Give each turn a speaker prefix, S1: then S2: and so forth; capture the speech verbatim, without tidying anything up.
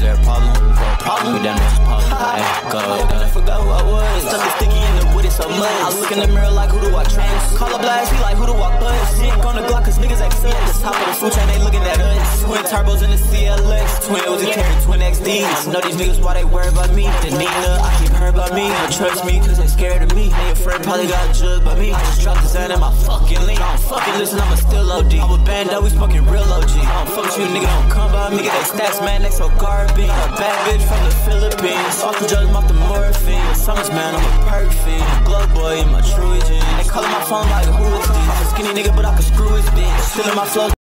S1: there a problem? Problem? We down there just pause. Hey, go, go.
S2: I forgot who I was. Something sticky in the wood, it's so much. I look in the mirror like who do I trust? Call a blast, he like who do I bust? Sick on the Glock, cause niggas act sus. Top of the food chain, they looking at us. Twin turbos in the C L X. Twin Uzi carry twin X Ds. I know these niggas why they worry about me. The Nina, I keep her about me. Don't trust me, cause they scared of me. They afraid probably got judged by me. I just dropped the Zan in my fucking lean. I don't fucking listen, I'ma still O D. I'm a bando, we smoking real O G. I don't fuck with you, nigga, don't come by me. Get they stats, man, they so garbage. A bad bitch from the Philippines. Off the drugs, I'm off the morphine. Summers, man, I'm a perk fiend. Glow boy in my true jeans. They callin' my phone like, who is this? I'm a skinny nigga, but I can screw his dick. Still in my flow.